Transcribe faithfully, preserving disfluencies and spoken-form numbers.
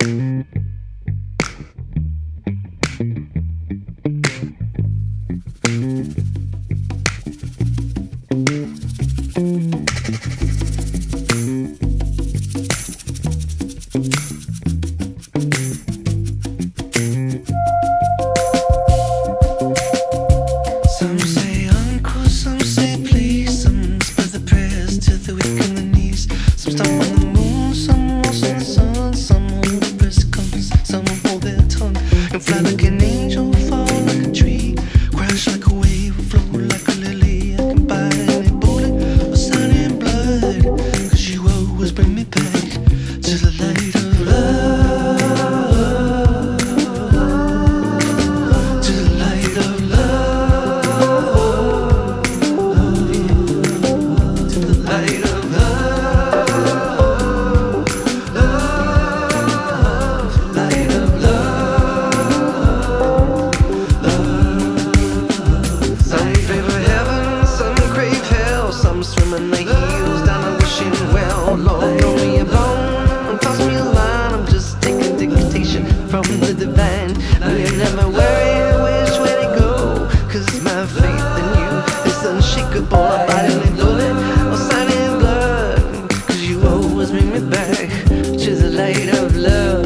Some say uncle, some say please, some spread the prayers to the weak and the knees. Some stop on the moon, some waltz in the sun, some hold the press compass, some hold their tongue and fly like an angel, fall like a tree, crash like a wave, flow like a lily. I can buy any bullet or sign in blood, 'cause you always bring me back to the light of love, to the light of love, to the light of love, love, light of love, love. Some favor heaven, some crave hell, some swim in the heels down and wishing well. Lord, throw me a bone, toss me a line, I'm just taking dictation from the divine. We're never worried which way to go, 'cause my faith in you is unshakable. I'm biting a bullet or signing blood, 'cause you always bring me back to the light of love.